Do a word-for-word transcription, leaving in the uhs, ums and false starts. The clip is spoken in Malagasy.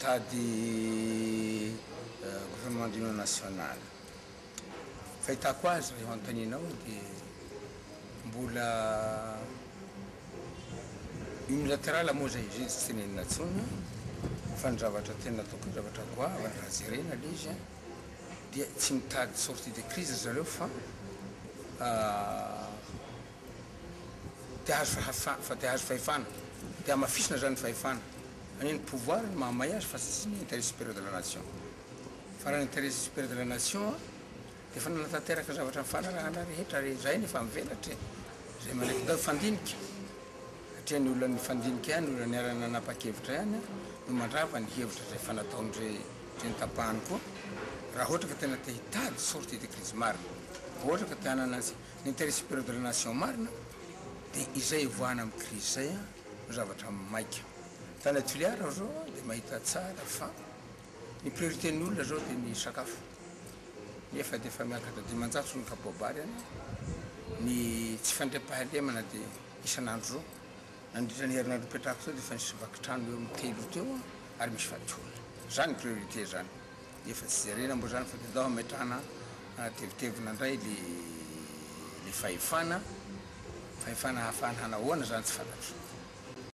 mitady gouvernement d'union nationale. Fahitako azy raha eo antaninao dia mbola unilatéral moa zay izy tsy tenenina ntsony fa ny zavatra tena ataoko zavatra goavana raha jerena le izy dia tsy mitady sortie de crise zareo fa te hazo fa te hazo fahefana te hamafisina zany fahefana any ny pouvoir ny mahamay azy fa tsy ny intérêt supérieur de la nation fa raha l'intérêt supérieur de la nation dia fa nanatanteraka zavatra mifanarahana rehetra zay nefa mivelatra zay malaiky dao fandinika satria ny olona ny fandinika ihany olona ny arana nanapa-kevitra ihany no mandrava ny hevitra zay fanataondre ny tapahany koa raha ohatra ka tena te hitady sortie de crise marina ohatra ka te hanana ny intérêt supérieur de la nation marina dia izay voana amin'ny crise zay no zavatra maika tany atuliara zao dia mahita tsara fa ny priorité ny olona zao dia ny sakafo nefa dia efa miakatra dimanjato ny kabobary any ny tsy fandriam-pahalemana dia isan'andro zao nandritra ny herinandro mipetrako zao dia efa nisy vakitrano eo amin'ny telo teo ary misy fatiolona zany priorité zany efa tsy jerena mbo zany fa dia dao ametrahana tevitevina indray le le fahefana fahefana hahafahana hanahoana zany tsy fantatro